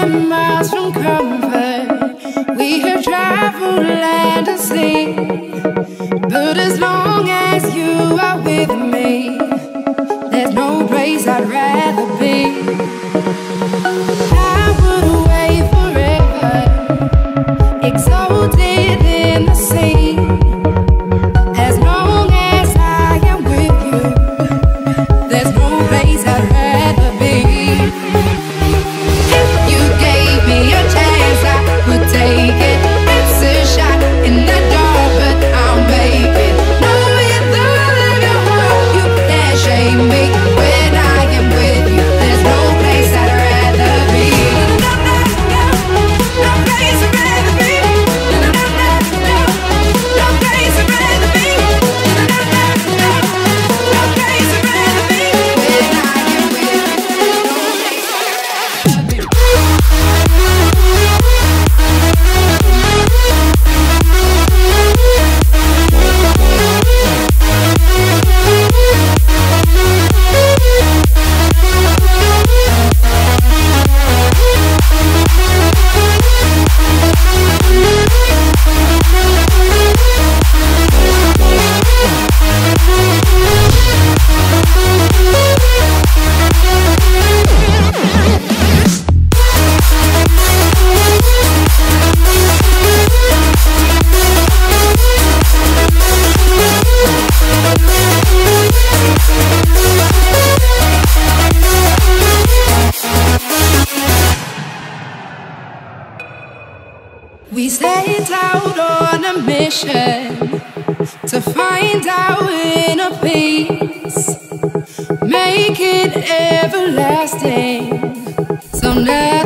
1,000 miles from comfort, we have traveled land and sea. But as long as you are with me, there's no place I'd rather be. I would away forever, exalted in the sea. As long as I am with you, there's no place I'd rather be. If you gave me a chance, I would take it. It's a shot in the dark, but I'll make it. No, with the will of your heart, you can't shame me. When I am with you, there's no place I'd rather be. No place I'd rather be. No place I'd rather be. No place I'd rather be. When I am with you, there's no place I'd rather be. We set out on a mission to find our inner peace, make it everlasting, so now